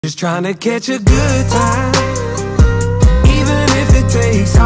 Just trying to catch a good time, even if it takes